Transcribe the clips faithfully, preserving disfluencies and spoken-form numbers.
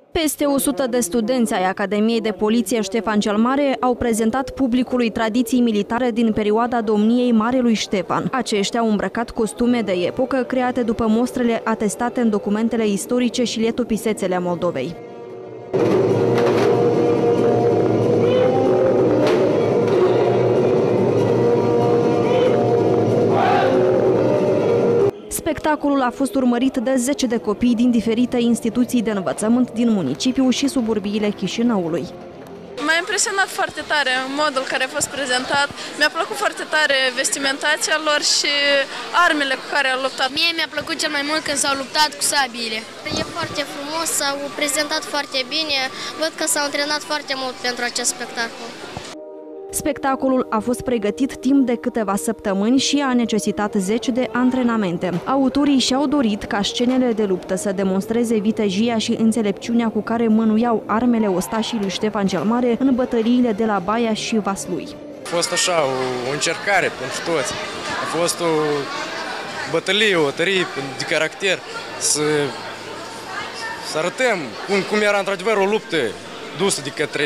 Peste o sută de studenți ai Academiei de Poliție Ștefan cel Mare au prezentat publicului tradiții militare din perioada domniei Marelui Ștefan. Aceștia au îmbrăcat costume de epocă create după mostrele atestate în documentele istorice și letopisețele Moldovei. Spectacolul a fost urmărit de zece de copii din diferite instituții de învățământ din municipiu și suburbiile Chișinăului. M-a impresionat foarte tare modul care a fost prezentat. Mi-a plăcut foarte tare vestimentația lor și armele cu care au luptat. Mie mi-a plăcut cel mai mult când s-au luptat cu sabiile. E foarte frumos, s-au prezentat foarte bine. Văd că s-au antrenat foarte mult pentru acest spectacol. Spectacolul a fost pregătit timp de câteva săptămâni și a necesitat zeci de antrenamente. Autorii și-au dorit ca scenele de luptă să demonstreze vitejia și înțelepciunea cu care mânuiau armele ostașii lui Ștefan cel Mare în bătăliile de la Baia și Vaslui. A fost așa o, o încercare pentru toți. A fost o bătălie, o tărie de caracter, să, să arătăm cum, cum era într-adevăr o luptă dusă de către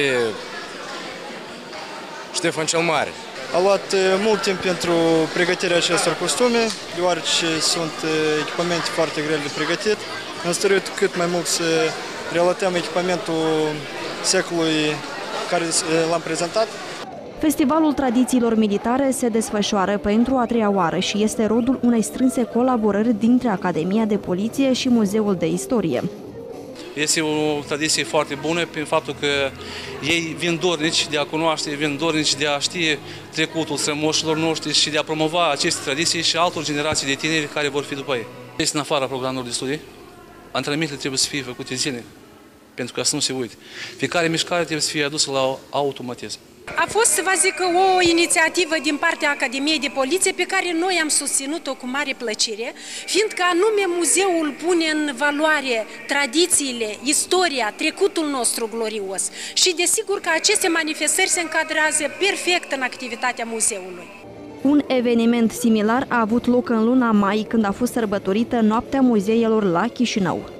Ștefan cel Mare. A luat mult timp pentru pregătirea acestor costume, deoarece sunt echipamente foarte grele de pregătit. Am stăruit cât mai mult să relatăm echipamentul secolului care l-am prezentat. Festivalul Tradițiilor Militare se desfășoară pentru a treia oară și este rodul unei strânse colaborări dintre Academia de Poliție și Muzeul de Istorie. Este o tradiție foarte bună prin faptul că ei vin dornici de a cunoaște, vin dornici de a ști trecutul strămoșilor noștri și de a promova aceste tradiții și altor generații de tineri care vor fi după ei. Este în afara programelor de studii. Antrenamentele trebuie să fie făcute zilnic, pentru ca să nu se uite. Fiecare mișcare trebuie să fie adusă la automatism. A fost, să vă zic, o inițiativă din partea Academiei de Poliție pe care noi am susținut-o cu mare plăcere, fiindcă anume muzeul pune în valoare tradițiile, istoria, trecutul nostru glorios și desigur că aceste manifestări se încadrează perfect în activitatea muzeului. Un eveniment similar a avut loc în luna mai, când a fost sărbătorită Noaptea Muzeelor la Chișinău.